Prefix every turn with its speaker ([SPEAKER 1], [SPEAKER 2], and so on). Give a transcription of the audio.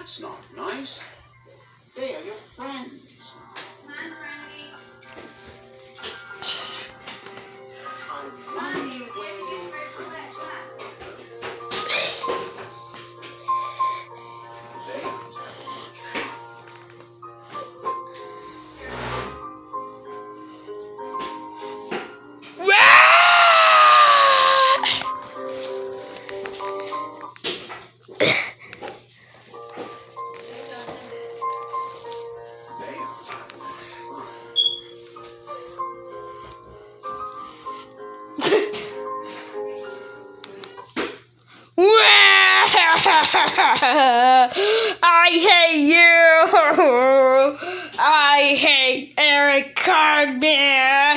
[SPEAKER 1] That's not nice. They are your friends. I wonder where your friends are. They aren't having much fun.
[SPEAKER 2] I hate you. I hate Eric Cartman.